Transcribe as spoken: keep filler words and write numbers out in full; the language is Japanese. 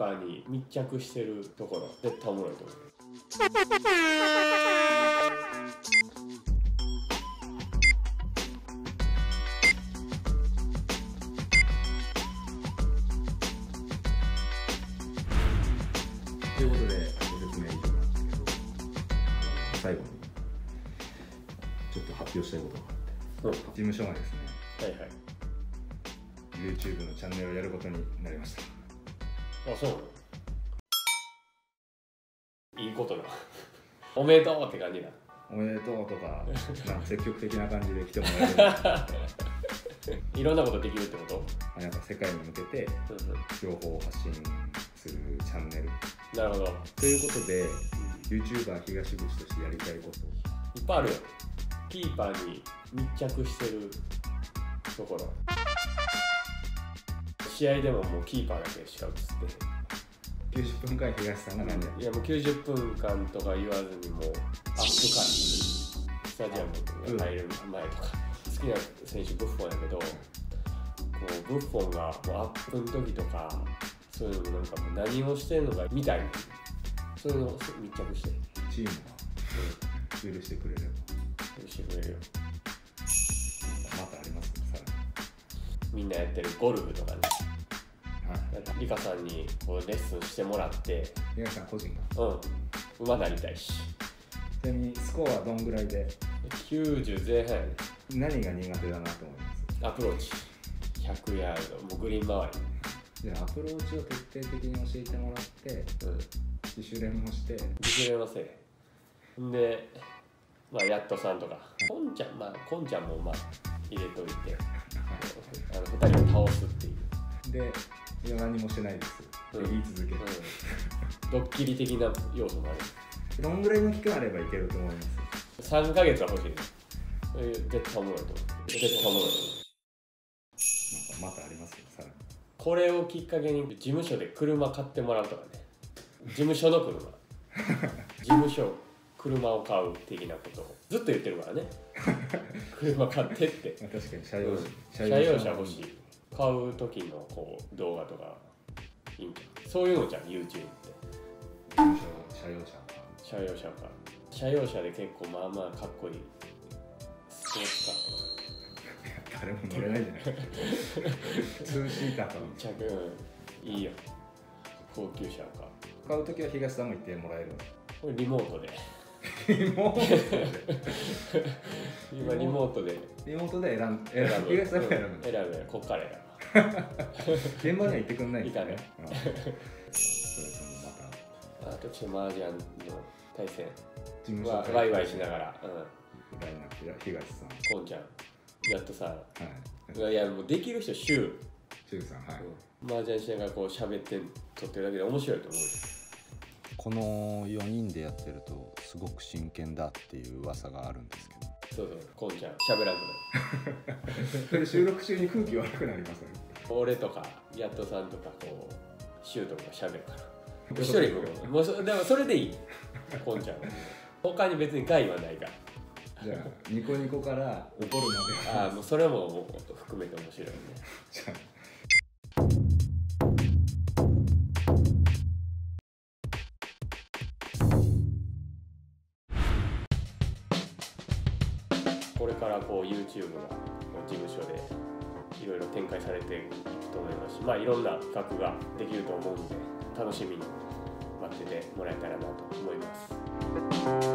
パーに密着してるところ絶対おもろいと思う。 ということでご説明以上なんですけど、最後にちょっと発表したいことがあって、うん、事務所がですね、 はいはい、 YouTube のチャンネルをやることになりました。 あ、そうなの？いいことだおめでとうって感じだ。 おめでとうとか、なんか積極的な感じで来てもらえるいろんなことできるってこと？ なんか世界に向けて情報を発信するチャンネル。 なるほど。 ということで、YouTuber 東口としてやりたいこといっぱいあるよ。キーパーに密着してるところ。試合でももうキーパーだけしか映ってきゅうじゅっぷんかん東さんが何やる？ いやもうきゅうじゅっぷんかんとか言わずにもうアップからスタジアムに入る前とか、好きな選手ブッフォンやけど、こうブッフォンがもうアップの時とかそういうのなんかもう何をしてるのか見たい、そういうのを密着してチームが許してくれれば許してくれるよ。 またありますね、さらにみんなやってるゴルフとかね、リカさんにこうレッスンしてもらって、 リカさん個人がうん馬なりたいし。 ちなみにスコアはどんぐらいで？ きゅうじゅうぜん半やね。 何が苦手だなと思います？ アプローチひゃくヤード、もうグリーン周り。じゃあアプローチを徹底的に教えてもらって、うん、自主練もして自主練はせえんで、まあヤットさんとかコンちゃん、まあコンちゃんもまあ入れといてあのふたりを倒すっていうで、いや何もしてないです、うん、言い続ける、 うん、ドッキリ的な要素もある。 どんぐらいの期間あればいけると思います？ さんかげつは欲しいね。絶対おもろいと思う。絶対おもろい。 なんかまたありますよ、さらに。 これをきっかけに事務所で車買ってもらうとかね。事務所の車事務所車を買う的なことをずっと言ってるからね車買ってって確かに車用車、 車用車欲しい。買う時のこう動画とかいいんじゃん。そういうのじゃん YouTube って。 事務所車用車車用車か。車用車で結構まあまあかっこいいスポーツカーとか誰も乗れないんじゃないツーシーターとか着、うん、いいよ。高級車か。 買うときは東さんも行ってもらえる？ これリモートでリモートで今リモートでリモートで選ん選ぶ東さんが選ぶ、うん、 選ぶ。こっから選ぶ現場には行ってくんないですかね。 またあとちょっと麻雀の対戦事務所ワイワイしながら、うん、 ラインナップ東さん、 こんちゃん、やっとさ、 はい、 いやもうできる人、シュウシュウさん、はい、 うん、麻雀しながらこう喋って撮ってるだけで面白いと思う。 このよにんでやってるとすごく真剣だっていう噂があるんですけど。 そうそう、こんちゃん喋らんくなるそれ収録中に空気悪くなりますね。 俺とかやっとさんとかこうシュウとか喋るから一人もうそでもそれでいいこんちゃん他に別に害はないから。 じゃあニコニコから怒るまでああもうそれも含めて面白いね。 じゃあこれからこう YouTube が事務所でいろいろ展開されていくと思いますし、まあいろんな企画ができると思うので楽しみに待っててもらえたらなと思います。